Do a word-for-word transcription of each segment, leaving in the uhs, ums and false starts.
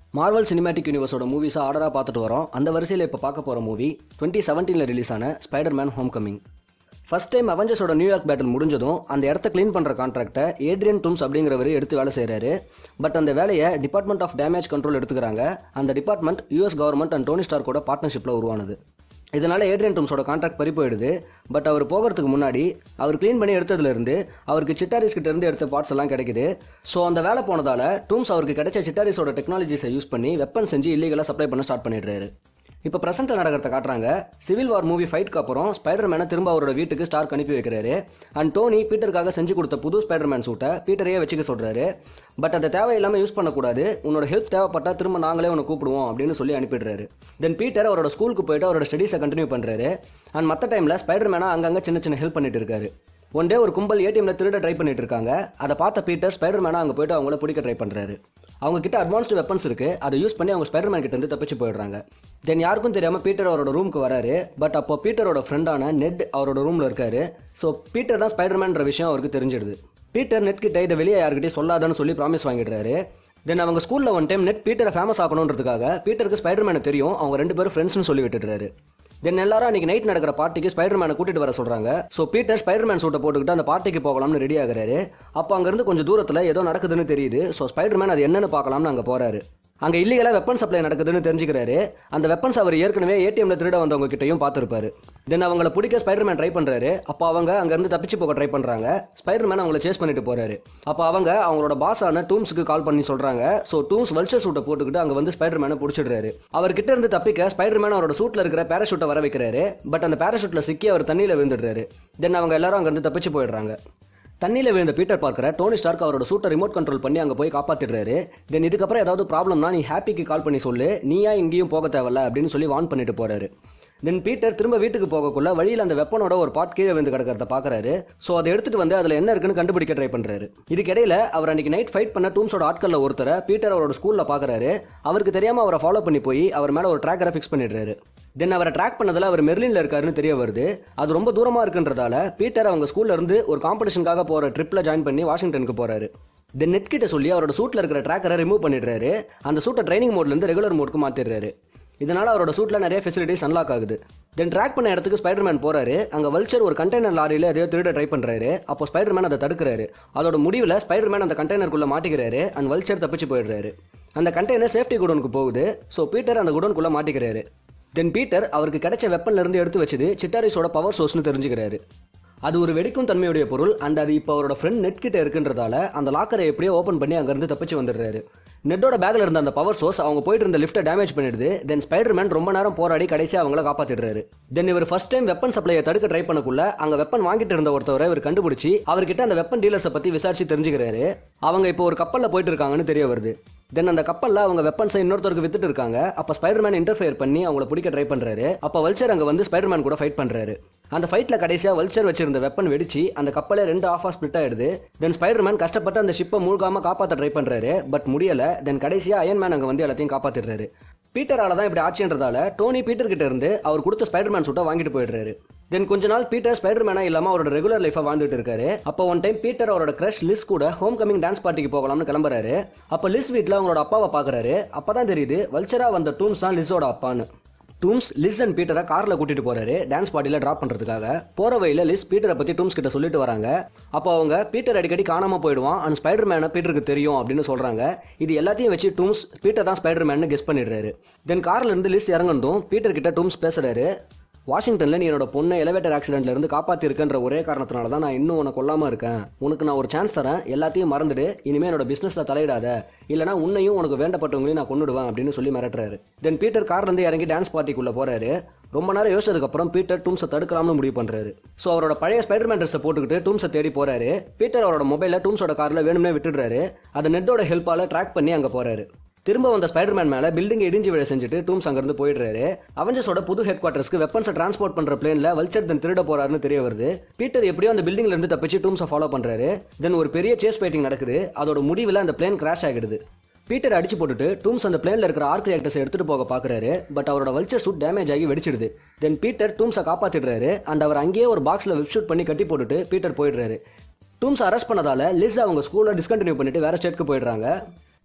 Marvel cinematic யூனிவர்ஸோட மூவிஸை ஆர்டராக பார்த்துட்டு வரோம். அந்த வரிசையில் இப்போ பார்க்க போகிற மூவி டுவெண்ட்டி செவன்டீனில் ரிலீஸ் ஆன Spiderman home coming. First time அவெஞ்சர்ஸோட நியூயார்க் பேட்டில் முடிஞ்சதும் அந்த இடத்த க்ளீன் பண்ணுற கான்ட்ராக்டை ஏட்ரியன் டூம்ஸ் அப்படிங்கிறவர் எடுத்து வேலை செய்கிறாரு. பட் அந்த வேலையை டிபார்ட்மெண்ட் ஆஃப் டேமேஜ் கண்ட்ரோல் எடுத்துக்கிறாங்க. அந்த department US government and Tony ஸ்டார்க்கோட பார்ட்னர்ஷிப்பில் உருவானது. இதனால் ஏட்ரியன் டூம்ஸோட கான்ட்ராக்ட் பறி போயிடுது. பட் அவர் போகிறதுக்கு முன்னாடி அவர் க்ளீன் பண்ணி எடுத்ததுலேருந்து அவருக்கு சிட்டாரிஸ் கிட்ட இருந்து எடுத்த பார்ட்ஸ் எல்லாம் கிடைக்குது. ஸோ அந்த வேலை போனதால் டூம்ஸ் அவருக்கு கிடைச்ச சிட்டாரிஸோட டெக்னாலஜிஸை யூஸ் பண்ணி வெப்பன் செஞ்சு இல்லீகலாக சப்ளை பண்ண ஸ்டார்ட் பண்ணிடுறாரு. இப்போ ப்ரெசென்ட்டில் நடக்கிறத காட்டுறாங்க. சிவில் வார் மூவி ஃபைட்க்கு அப்புறம் ஸ்பைடர்மேனை திரும்ப அவரோட வீட்டுக்கு ஸ்டார்க் அனுப்பி வைக்கிறாரு. அண்ட் டோனி பீட்டருக்காக செஞ்சு கொடுத்த புது ஸ்பைடர்மேன் சூட்டை பீட்டரையே வச்சுக்க சொல்கிறாரு. பட் அதை தேவையில்லாமல் யூஸ் பண்ணக்கூடாது, உன்னோட ஹெல்ப் தேவைப்பட்டால் திரும்ப நாங்களே உன்னை கூப்பிடுவோம் அப்படின்னு சொல்லி அனுப்பிடுறாரு. தென் பீட்டர் அவரோட ஸ்கூலுக்கு போயிட்டு அவரோட ஸ்டடீஸை கண்டினியூ பண்ணுறாரு. அண்ட் மற்ற டைமில் ஸ்பைடர்மேனை அங்கங்கே சின்ன சின்ன ஹெல்ப் பண்ணிட்டு இருக்காரு. ஒன் டே ஒரு கும்பல் ஏடிஎம்ல திருட ட்ரை பண்ணிட்டு இருக்காங்க. அதை பார்த்த பீட்டர் ஸ்பைடர்மேனை அங்கே போயிட்டு அவங்கள பிடிக்க ட்ரை பண்ணுறாரு. அவங்க கிட்ட அட்வான்ஸ்டு வெப்பன்ஸ் இருக்கு, அதை யூஸ் பண்ணி அவங்க ஸ்பைடர்மேன் கிட்ட இருந்து தப்பிச்சு போயிடுறாங்க. தென் யாருக்கும் தெரியாம பீட்டர் அவரோட ரூமுக்கு வராரு. பட் அப்போ பீட்டரோட ஃப்ரெண்டான நெட் அவரோட ரூம்ல இருக்காரு. ஸோ பீட்டர் தான் ஸ்பைடர்மேன்ற விஷயம் அவருக்கு தெரிஞ்சிடுது. பீட்டர் நெட் கிட்ட இதை வெளியே யாருக்கிட்டையும் சொல்லாதான்னு சொல்லி ப்ராமிஸ் வாங்கிடுறாரு. தென் அவங்க ஸ்கூலில் ஒன் டைம் நெட் பீட்டரை ஃபேமஸ் ஆகணுன்றதுக்காக பீட்டருக்கு ஸ்பைடர்மேனை தெரியும், அவங்க ரெண்டு பேரும் ஃப்ரெண்ட்ஸ்னு சொல்லி விட்டுடுறாரு. தென் எல்லாரும் அன்றைக்கி நைட் நடக்கிற பார்ட்டிக்கு ஸ்பைடர்மேனை கூட்டிட்டு வர சொல்கிறாங்க. ஸோ பீட்டர் ஸ்பைடர்மேன் சூட்டை போட்டுக்கிட்டு அந்த பார்ட்டிக்கு போகலாம்னு ரெடி ஆகிறாரு. அப்போ அங்கேருந்து கொஞ்சம் தூரத்தில் ஏதோ நடக்குதுன்னு தெரியுது. ஸோ ஸ்பைடர்மேன் அது என்னன்னு பார்க்கலாம்னு அங்கே போகிறாரு. அங்கே இல்லீகலாக வெப்பன் சப்ளை நடக்குதுன்னு தெரிஞ்சுக்கிறாரு. அந்த வெப்பன்ஸ் அவர் ஏற்கனவே ஏடிஎம்ல திருட வந்தவங்க கிட்டையும் பார்த்துருப்பாரு. தென் அவங்கள பிடிக்க ஸ்பைடர்மேன் ட்ரை பண்ணுறாரு. அப்போ அவங்க அங்கேருந்து தப்பிச்சு போக ட்ரை பண்ணுறாங்க. ஸ்பைடர்மேன் அவங்கள சேஸ் பண்ணிட்டு போறாரு. அப்போ அவங்க அவங்களோட பாஸான டூம்ஸுக்கு கால் பண்ணி சொல்கிறாங்க. ஸோ டூம்ஸ் வல்ச்சர் சூட்டை போட்டுக்கிட்டு அங்கே வந்து ஸ்பைடர்மேனை பிடிச்சிடுறாரு. அவர்கிட்ட இருந்து தப்பிக்க ஸ்பைடர்மேன் அவரோட சூட்டில் இருக்கிற பேராஷூட்டை வர வைக்கிறாரு. பட் அந்த பேராஷூட்டில் சிக்கி அவர் தண்ணியில் விழுந்துடுறாரு. தென் அவங்க எல்லாரும் அங்கேருந்து தப்பிச்சு போயிடுறாங்க. தண்ணியில் விழுந்த பீட்டர் பார்க்குற டோனி ஸ்டார்க் அவரோட சூட்டை ரிமோட் கண்ட்ரோல் பண்ணி அங்கே போய் காப்பாற்றிடுறாரு. தென் இதுக்கப்புறம் ஏதாவது ப்ராப்ளம்னா நீ ஹாப்பிக்கு கால் பண்ணி சொல்லு, நீயா இங்கேயும் போக தேவையில்ல அப்படின்னு சொல்லி வார்ன் பண்ணிட்டு போறாரு. தென் பீட்டர் திரும்ப வீட்டுக்கு போகக்குள்ள வழியில் அந்த வெப்பனோட ஒரு பார்ட் கீழே வந்து கிடக்கிறத பார்க்குறாரு. ஸோ அதை எடுத்துட்டு வந்து அதில் என்ன இருக்குன்னு கண்டுபிடிக்க ட்ரை பண்ணுறாரு. இதுக்கிடையில அவர் அன்னைக்கு நைட் ஃபைட் பண்ண டூம்ஸோட ஆட்களில் ஒருத்தரை பீட்டர் அவரோட ஸ்கூலில் பார்க்குறாரு. அவருக்கு தெரியாமல் அவரை ஃபாலோ பண்ணி போய் அவர் மேலே ஒரு ட்ராக்கரை ஃபிக்ஸ் பண்ணிடுறாரு. தென் அவரை ட்ராக் பண்ணதில் அவர் மெர்லினில் இருக்காருன்னு தெரிய வருது. அது ரொம்ப தூரமாக இருக்குன்றதால பீட்டர் அவங்க ஸ்கூல்ல இருந்து ஒரு காம்படிஷனுக்காக போகிற ட்ரிப்பில் ஜாயின் பண்ணி வாஷிங்டனுக்கு போகிறாரு. தென் நெட் கிட்ட சொல்லி அவரோட சூட்டில் இருக்கிற ட்ராக்கரை ரிமூவ் பண்ணிடுறாரு. அந்த சூட்டை ட்ரைனிங் மோட்லேருந்து ரெகுலர் மோட்க்கு மாற்றிடுறாரு. இதனால் அவரோட சூட்டில் நிறைய ஃபெசிலிட்டிஸ் அன்லாக் ஆகுது. தென் ட்ராக் பண்ண இடத்துக்கு ஸ்பைடர்மேன் போறாரு. அங்கே வல்ச்சர் ஒரு கண்டெய்னர் லாரியில் எதையோ திருட ட்ரை பண்ணுறாரு. அப்போ ஸ்பைடர்மேன் அதை தடுக்கிறாரு. அதோட முடிவில் ஸ்பைடர்மேன் அந்த கண்டெய்னருக்குள்ளே மாட்டிக்கிறாரு. அண்ட் வல்ச்சர் தப்பிச்சு போயிடுறாரு. அந்த கண்டெய்னர் சேஃப்டி குடோனுக்கு போகுது. ஸோ பீட்டர் அந்த குடோனுக்குள்ளே மாட்டிக்கிறாரு. தென் பீட்டர் அவருக்கு கிடைச்ச வெப்பன்ல இருந்து எடுத்து வச்சது சிட்டாரிஸோட பவர் சோர்ஸ்னு தெரிஞ்சுக்கிறாரு. அது ஒரு வெடிக்கும் தன்மையுடைய பொருள். அண்ட் அது இப்போ அவரோட ஃப்ரெண்ட் நெட் கிட்ட இருக்குன்றதால அந்த லாக்கரை எப்படியோ ஓப்பன் பண்ணி அங்கேருந்து தப்பிச்சு வந்துடுறாரு. நெட்டோட பேக்ல இருந்த அந்த பவர் சோர்ஸ் அவங்க போயிட்டு இருந்த லிஃப்ட்டை டேமேஜ் பண்ணிடுது. தென் ஸ்பைடர்மேன் ரொம்ப நேரம் போராடி கடைசி அவங்கள காப்பாத்திடுறாரு. தென் இவர் ஃபர்ஸ்ட் டைம் வெப்பன் சப்ளையை தடுக்க ட்ரை பண்ணக்குள்ள அங்க வெப்பன் வாங்கிட்டு இருந்த ஒருத்தவரை இவர் கண்டுபிடிச்சி அவர்கிட்ட அந்த வெப்பன் டீலர்ஸை பத்தி விசாரிச்சு தெரிஞ்சுக்கிறாரு. அவங்க இப்போ ஒரு கப்பலில் போயிட்டு இருக்காங்கன்னு தெரிய வருது. தென் அந்த கப்பலில் அவங்க வெப்பன்ஸை இன்னொருத்தருக்கு வித்துட்டு இருக்காங்க. அப்போ ஸ்பைடர்மேன் இன்டர்ஃபியர் பண்ணி அவங்கள பிடிக்க ட்ரை பண்றாரு. அப்போ வல்ச்சர் அங்கே வந்து ஸ்பைடர்மேன் கூட ஃபைட் பண்றாரு. அந்த ஃபைட்டில் கடைசியாக வல்ச்சர் வச்சிருந்த வெப்பன் வெடிச்சு அந்த கப்பலை ரெண்டு ஆஃபாக ஸ்பிளிட் ஆயிடுது. தென் ஸ்பைடர்மேன் கஷ்டப்பட்டு அந்த ஷிப்பை மூழ்காம காப்பாற்ற ட்ரை பண்றாரு. பட் முடியல. தென் கடைசியாக அயன்மேன் அங்கே வந்து எல்லாத்தையும் காப்பாத்திடுறாரு. பீட்டரால தான் இப்படி ஆச்சுன்றதால டோனி பீட்டர் கிட்ட இருந்து அவர் கொடுத்த ஸ்பைடர்மேன் சூட்டை வாங்கிட்டு போயிடுறாரு. தென் கொஞ்ச நாள் பீட்டர் ஸ்பைடர்மேனா இல்லாம அவரோட ரெகுலர் லைஃபா வாழ்ந்துட்டு இருக்காரு. அப்போ ஒன் டைம் பீட்டர் அவரோட கிரஷ் லிஸ் கூட ஹோம் கமிங் டான்ஸ் பார்ட்டிக்கு போகலாம்னு கிளம்புறாரு. அப்போ லிஸ் வீட்டில் அவங்களோட அப்பாவை பார்க்குறாரு. அப்பதான் தெரியுது வல்ச்சரா வந்த டூம்ஸ் தான் லிஸோட அப்பான்னு. டூம்ஸ் லிஸ் அண்ட் பீட்டரை கார்ல கூட்டிட்டு போறாரு டான்ஸ் பார்ட்டியில் ட்ராப் பண்றதுக்காக. போற வழியில லிஸ் பீட்டரை பத்தி டூம்ஸ் கிட்ட சொல்லிட்டு வராங்க. அப்போ அவங்க பீட்டர் அடிக்கடி காணாம போயிடுவான், அண்ட் ஸ்பைடர்மேனை பீட்டருக்கு தெரியும் அப்படின்னு சொல்றாங்க. இது எல்லாத்தையும் வச்சு டூம்ஸ் பீட்டர் தான் ஸ்பைடர்மேன் கெஸ் பண்ணிடுறாரு. தென் கார்ல இருந்து லிஸ் இறங்கணும் பீட்டர் கிட்ட டூம்ஸ் பேசுறாரு. வாஷிங்டனில் நீ என்னோட பொண்ணை எலிவேட்டர் ஆக்சிடென்ட்ல இருந்து காப்பாற்றிருக்கன்ற ஒரே காரணத்தினால தான் நான் இன்னும் உன்னை கொல்லாமல் இருக்கேன். உனக்கு நான் ஒரு சான்ஸ் தரேன், எல்லாத்தையும் மறந்துடு, இனிமேல் என்னோட பிஸ்னஸில் தலையிடாத, இல்லைனா உன்னையும் உனக்கு வேண்டப்பட்டவங்களையும் நான் கொண்டுடுவேன் அப்படின்னு சொல்லி மிரட்டுறாரு. தென் பீட்டர் கார்லேருந்து இறங்கி டான்ஸ் பார்ட்டிக்குள்ளே போறாரு. ரொம்ப நேரம் யோசிச்சதுக்கப்புறம் பீட்டர் டூம்ஸை தடுக்கலாம்னு முடிவு பண்ணுறாரு. ஸோ அவரோட பழைய ஸ்பைடர்மேன் ட்ரெஸ்ஸை போட்டுக்கிட்டு டூம்ஸை தேடி போறாரு. பீட்டர் அவரோட மொபைலில் டூம்ஸோட காரில் வேணும்னே விட்டுடுறாரு. அதை நெட்டோட ஹெல்ப்பால் ட்ராக் பண்ணி அங்கே போறாரு. திரும்ப வந்த ஸ்பைடர்மேன் மேலே பில்டிங் இடிஞ்சு விழ செஞ்சுட்டு டூம்ஸ் அங்கிருந்து போயிடுறாரு. அவெஞ்சர்ஸோட புது ஹெட் குவார்ட்டர்ஸ்க்கு வெப்பன்ஸை டிரான்ஸ்போர்ட் பண்ற பிளேன்ல வல்ச்சர் தென் திருட போறாருன்னு தெரிய வருது. பீட்டர் எப்படியோ அந்த பில்டிங்ல இருந்து தப்பிச்சு டூம்ஸை ஃபாலோ பண்றாரு. தென் ஒரு பெரிய சேஸ் ஃபைட்டிங் நடக்குது. அதோட முடிவில் அந்த பிளேன் கிராஷ் ஆகிடுது. பீட்டர் அடிச்சு போட்டுட்டு டூம்ஸ் அந்த பிளேன்ல இருக்கிற ஆர்க் ரியாக்டர்ஸை எடுத்துட்டு போக பாக்குறாரு. பட் அவரோட வல்ச்சர் சூட் டேமேஜ் ஆகி வெடிச்சிடுது. தென் பீட்டர் டூம்ஸை காப்பாத்திடுறாரு. அண்ட் அவர் அங்கேயே ஒரு பாக்ஸ்ல வெப் ஷூட் பண்ணி கட்டி போட்டுட்டு பீட்டர் போயிடுறாரு. டூம்ஸ் அரெஸ்ட் பண்ணதால லிஸ் அவங்க ஸ்கூலை டிஸ்கண்டினியூ பண்ணிட்டு வேற ஸ்டேட்க்கு போயிடுறாங்க.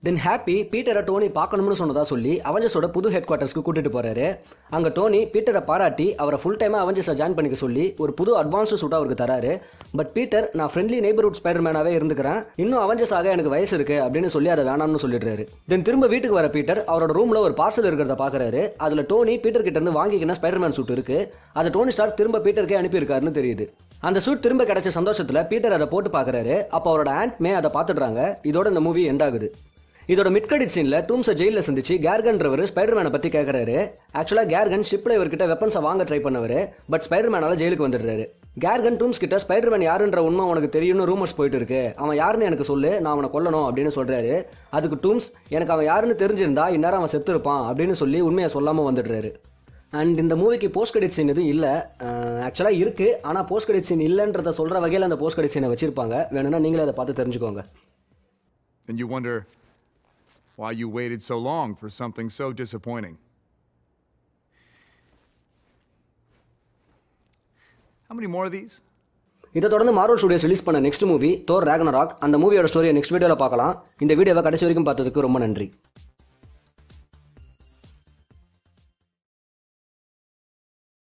தென் ஹாப்பி பீட்டரை டோனி பார்க்கணும்னு சொன்னதா சொல்லி அவெஞ்சர்ஸோட புது ஹெட் குவார்ட்டர்ஸ்க்கு கூட்டிட்டு போறாரு. அங்க டோனி பீட்டரை பாராட்டி அவரை ஃபுல் டைமா அவெஞ்சர்ஸை ஜாயின் பண்ணிக்க சொல்லி ஒரு புது அட்வான்ஸ்டு சூட் அவருக்கு தராரு. பட் பீட்டர் நான் ஃப்ரெண்ட்லி நெய்பர்ஹுட் ஸ்பைடர்மேனாவே இருந்துக்கிறேன், இன்னும் அவெஞ்சர்ஸ் ஆக எனக்கு வயசு இருக்கு அப்படின்னு சொல்லி அதை வேணாம்னு சொல்லிடுறாரு. தென் திரும்ப வீட்டுக்கு வர பீட்டர் அவரோட ரூம்ல ஒரு பார்சல் இருக்கிறத பாக்குறாரு. அதுல டோனி பீட்டர் கிட்ட இருந்து வாங்கிக்கின ஸ்பைடர்மேன் சூட் இருக்கு. அதை டோனி ஸ்டார்க் திரும்ப பீட்டருக்கே அனுப்பியிருக்காருன்னு தெரியுது. அந்த சூட் திரும்ப கிடைச்ச சந்தோஷத்துல பீட்டர் அதை போட்டு பாக்குறாரு. அப்போ அவரோட ஆண்ட் மே அதை பார்த்துடுறாங்க. இதோட இந்த மூவி எண்ட் ஆகுது. இதோட மிட் கிரெடிட் சீன்ல டூம்ஸை ஜெயிலில் சந்திச்சு கேர்கன்றவர் ஸ்பைடர்மேனை பத்தி கேட்கறாரு. ஆக்சுவலா கேர்கன் ஷிப்ல இவர்கிட்ட வெப்பன்ஸை வாங்க ட்ரை பண்ணவர், பட் ஸ்பைடர்மேனால ஜெயிலுக்கு வந்துடுறாரு. கேர்கன் டூம்ஸ் கிட்ட ஸ்பைடர்மேன் யாருன்ற உண்மை உனக்கு தெரியும்னு ரூமர்ஸ் போயிட்டு இருக்கு, அவன் யாருன்னு எனக்கு சொல்லு, நான் அவனை கொல்லணும் அப்படின்னு சொல்றாரு. அதுக்கு டூம்ஸ் எனக்கு அவன் யாருன்னு தெரிஞ்சிருந்தா இந்நேரம் அவன் செத்து இருப்பான் அப்படின்னு சொல்லி உண்மையை சொல்லாம வந்துடுறாரு. அண்ட் இந்த மூவிக்கு போஸ்ட் கிரெடிட் சீன் எதுவும் இல்லை, ஆக்சுவலாக இருக்கு, ஆனால் போஸ்ட் கிரெடிட் சீன் இல்லைன்றத சொல்ற வகையில் அந்த போஸ்ட் கிரெடிட் சீனை வச்சிருப்பாங்க. வேணும்னா நீங்களே அதை பார்த்து தெரிஞ்சுக்கோங்க. And you wonder why you waited so long for something so disappointing. How many more of these? இதை தொடர்ந்து மார்வல் ஸ்டுடியோஸ் ரிலீஸ் பண்ண நெக்ஸ்ட் மூவி தோர் ராக்னராக். அந்த மூவியோட ஸ்டோரியை நெக்ஸ்ட் வீடியோவில் பார்க்கலாம். இந்த வீடியோவை கடைசி வரைக்கும் பார்த்ததுக்கு ரொம்ப நன்றி.